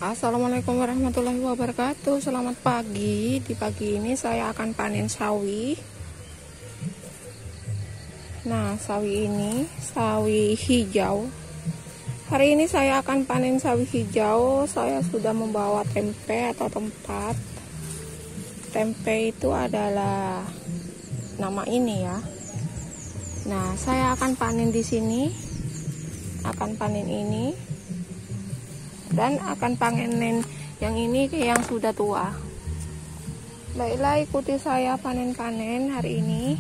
Assalamualaikum warahmatullahi wabarakatuh. Selamat pagi. Di pagi ini saya akan panen sawi. Nah, sawi ini sawi hijau. Hari ini saya akan panen sawi hijau. Saya sudah membawa tempe atau tempat. Tempe itu adalah nama ini ya. Nah, saya akan panen di sini. Akan panen ini. Dan akan panen yang ini yang sudah tua. Baiklah, ikuti saya panen-panen hari ini.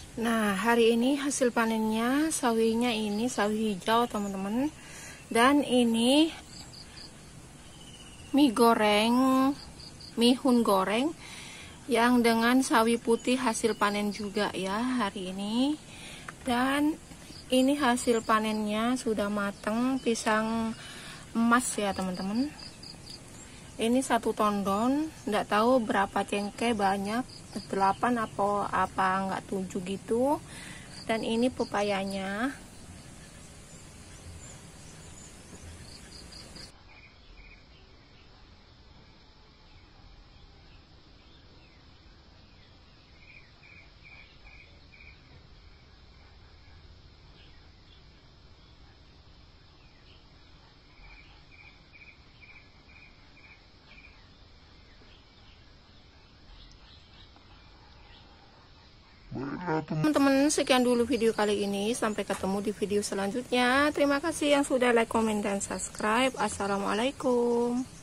Nah, hari ini hasil panennya sawinya ini sawi hijau, teman-teman. Dan ini mihun goreng yang dengan sawi putih hasil panen juga ya hari ini. Dan ini hasil panennya sudah mateng, pisang emas ya teman-teman. Ini satu tondon, nggak tahu berapa cengkeh, banyak 8 apa nggak 7 gitu. Dan ini pepayanya. Teman-teman, sekian dulu video kali ini. Sampai ketemu di video selanjutnya. Terima kasih yang sudah like, komen, dan subscribe. Assalamualaikum.